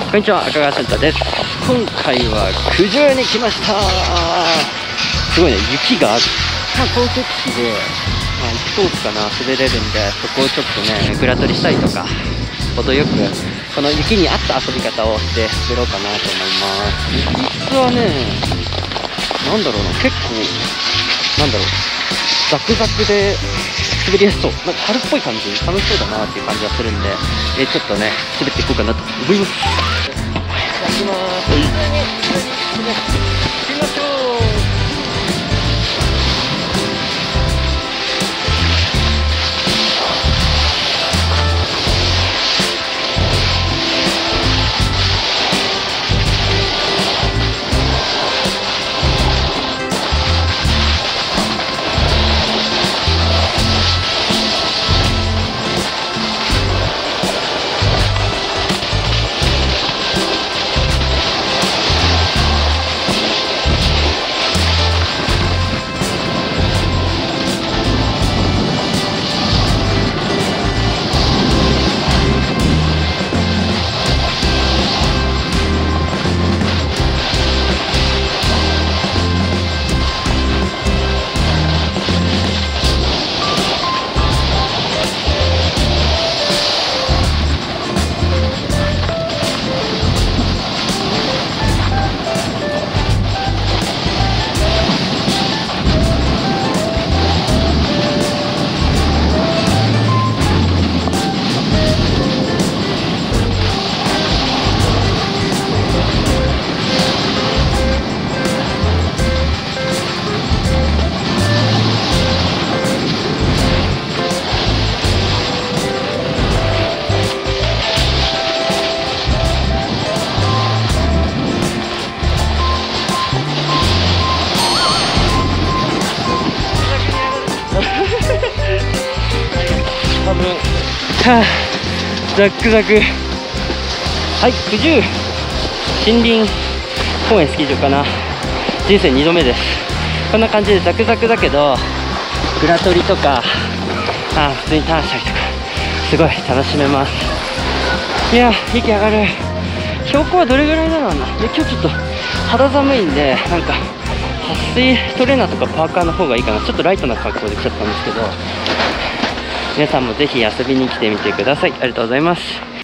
こんにちは、赤川センターです。今回は九十に来ました。すごいね、雪がある。高速機で、1コースかな、滑れるんで、そこをちょっとね、グラトリしたりとか、程よく、この雪に合った遊び方をして滑ろうかなと思います。雪質はね、なんだろうな、結構、なんだろう、ザクザクで滑りやすそう。なんか春っぽい感じ、楽しそうだなっていう感じがするんで、ちょっとね、滑っていこうかなと思います。行きまーす。行きましょう。ザックザク。はい、九十森林公園スキー場かな。人生2度目です。こんな感じでザクザクだけど、グラトリとか普通にターンしたりとかすごい楽しめます。いや、息上がる。標高はどれぐらいだろうな。で、今日ちょっと肌寒いんで、なんか撥水トレーナーとかパーカーの方がいいかな。ちょっとライトな格好で来ちゃったんですけど、皆さんもぜひ遊びに来てみてください。ありがとうございます。